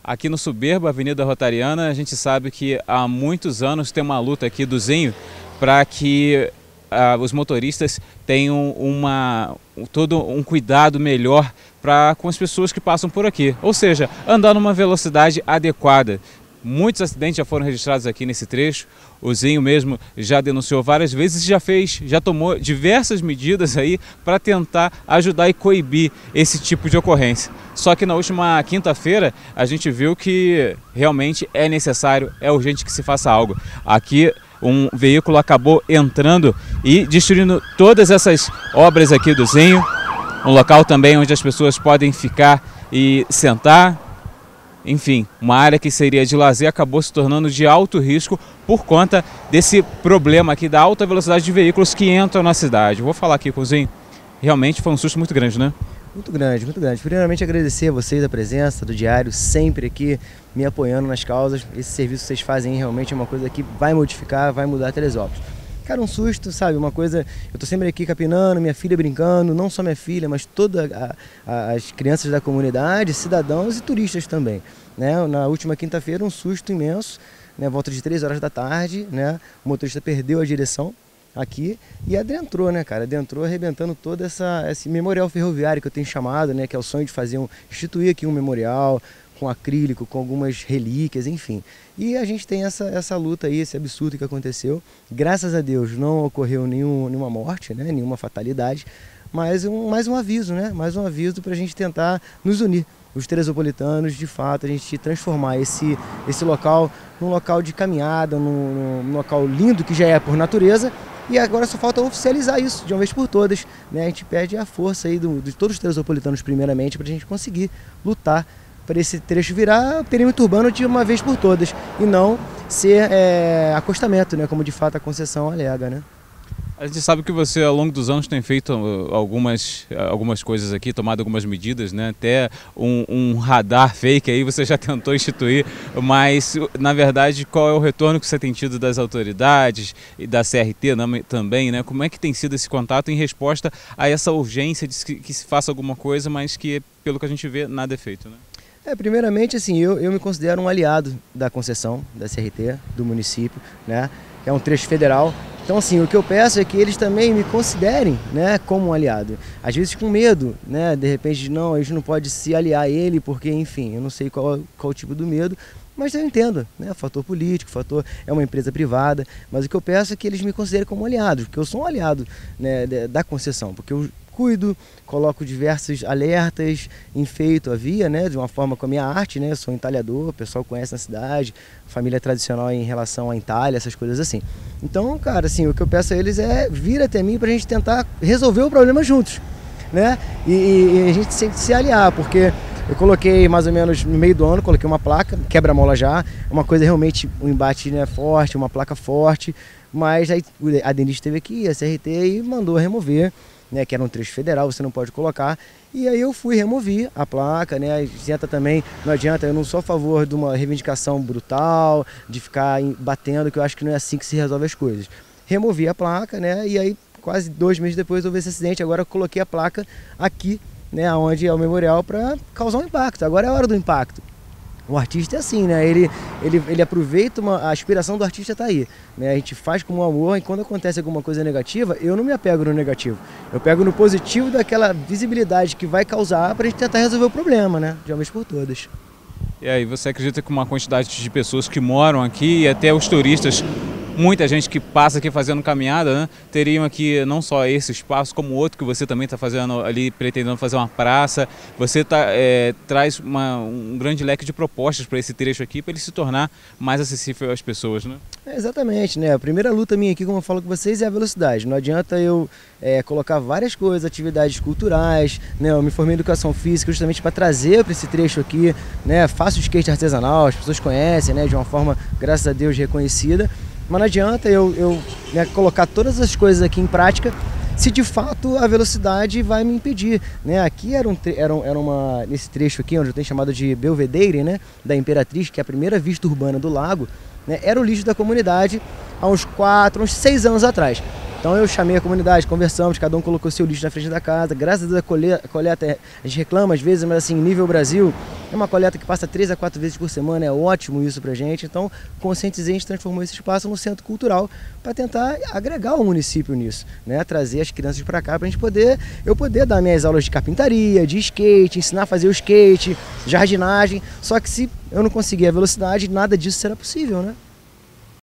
Aqui no Soberba, Avenida Rotariana, a gente sabe que há muitos anos tem uma luta aqui do Zinho para que os motoristas tenham todo um cuidado melhor com as pessoas que passam por aqui. Ou seja, andar numa velocidade adequada. Muitos acidentes já foram registrados aqui nesse trecho. O Zinho mesmo já denunciou várias vezes e já tomou diversas medidas aí para tentar ajudar e coibir esse tipo de ocorrência. Só que na última quinta-feira a gente viu que realmente é necessário, é urgente que se faça algo. Aqui um veículo acabou entrando e destruindo todas essas obras aqui do Zinho. Um local também onde as pessoas podem ficar e sentar. Enfim, uma área que seria de lazer acabou se tornando de alto risco por conta desse problema aqui da alta velocidade de veículos que entram na cidade. Vou falar aqui com o Zinho. Realmente foi um susto muito grande, né? Muito grande, muito grande. Primeiramente agradecer a vocês a presença do Diário, sempre aqui me apoiando nas causas. Esse serviço que vocês fazem realmente é uma coisa que vai modificar, vai mudar Teresópolis. Cara, um susto, sabe? Uma coisa... Eu tô sempre aqui capinando, minha filha brincando, não só minha filha, mas todas as crianças da comunidade, cidadãos e turistas também. Né? Na última quinta-feira, um susto imenso, né? Volta de 3 horas da tarde, né? O motorista perdeu a direção aqui e adentrou, né, cara? Adentrou arrebentando todo esse memorial ferroviário que eu tenho chamado, né? Que é o sonho de instituir aqui um memorial com acrílico, com algumas relíquias, enfim. E a gente tem essa luta aí, esse absurdo que aconteceu. Graças a Deus não ocorreu nenhuma morte, né? Nenhuma fatalidade, mas mais um aviso, né? Mais um aviso para a gente tentar nos unir. Os teresopolitanos, de fato, a gente transformar esse local num local de caminhada, num local lindo que já é por natureza, e agora só falta oficializar isso de uma vez por todas, né? A gente pede a força aí de todos os teresopolitanos primeiramente para a gente conseguir lutar para esse trecho virar perímetro urbano de uma vez por todas e não ser acostamento, né? Como de fato a concessão alega, né? A gente sabe que você, ao longo dos anos, tem feito algumas coisas aqui, tomado algumas medidas, né? Até um radar fake aí você já tentou instituir, mas, na verdade, qual é o retorno que você tem tido das autoridades e da CRT também, né? Como é que tem sido esse contato em resposta a essa urgência de que se faça alguma coisa, mas que, pelo que a gente vê, nada é feito, né? Primeiramente, assim, eu me considero um aliado da concessão, da CRT, do município, né? Que é um trecho federal. Então, assim, o que eu peço é que eles também me considerem, né, como um aliado. Às vezes com medo, né, de repente, não, a gente não pode se aliar a ele, porque, enfim, eu não sei qual o tipo do medo, mas eu entendo, né, fator político, é uma empresa privada, mas o que eu peço é que eles me considerem como aliados, porque eu sou um aliado, né, da concessão, porque eu cuido, coloco diversos alertas, enfeito a via, né, de uma forma com a minha arte, né, eu sou entalhador, o pessoal conhece na cidade, família tradicional em relação à entalha, essas coisas assim. Então, cara, assim, o que eu peço a eles é vir até mim pra gente tentar resolver o problema juntos, né, e a gente sempre se aliar, porque eu coloquei mais ou menos no meio do ano, coloquei uma placa, quebra-mola já, uma coisa realmente, um embate, né, forte, uma placa forte, mas aí a Denise esteve aqui, a CRT, e mandou remover, né, que era um trecho federal, você não pode colocar, e aí eu fui remover a placa, né, também, não adianta, eu não sou a favor de uma reivindicação brutal, de ficar batendo, que eu acho que não é assim que se resolve as coisas. Removi a placa, né, e aí quase 2 meses depois houve esse acidente, agora eu coloquei a placa aqui, né, onde é o memorial, para causar um impacto, agora é a hora do impacto. O artista é assim, né? Ele aproveita, a inspiração do artista está aí, né? A gente faz com amor, e quando acontece alguma coisa negativa, eu não me apego no negativo. Eu pego no positivo daquela visibilidade que vai causar para a gente tentar resolver o problema, né? De uma vez por todas. E aí, você acredita que uma quantidade de pessoas que moram aqui e até os turistas, muita gente que passa aqui fazendo caminhada, né, teriam aqui não só esse espaço, como outro que você também está fazendo ali, pretendendo fazer uma praça. Você traz um grande leque de propostas para esse trecho aqui, para ele se tornar mais acessível às pessoas, né? Exatamente, né? A primeira luta minha aqui, como eu falo com vocês, é a velocidade. Não adianta eu colocar várias coisas, atividades culturais, né? Eu me formei em educação física justamente para trazer para esse trecho aqui, né? Faço skate artesanal, as pessoas conhecem, né? De uma forma, graças a Deus, reconhecida. Mas não adianta eu colocar todas as coisas aqui em prática se de fato a velocidade vai me impedir, né? Aqui nesse trecho aqui, onde eu tenho chamado de Belvedere, né? Da Imperatriz, que é a primeira vista urbana do lago, né? Era o lixo da comunidade há uns 6 anos atrás. Então eu chamei a comunidade, conversamos, cada um colocou seu lixo na frente da casa. Graças a Deus a coleta, a gente reclama às vezes, mas assim, nível Brasil, É uma coleta que passa 3 a 4 vezes por semana, é ótimo isso pra gente. Então, Conscientizei, a gente transformou esse espaço num centro cultural para tentar agregar o município nisso, né? Trazer as crianças para cá para a gente poder dar minhas aulas de carpintaria, de skate, ensinar a fazer o skate, jardinagem. Só que se eu não conseguir a velocidade, nada disso será possível, né?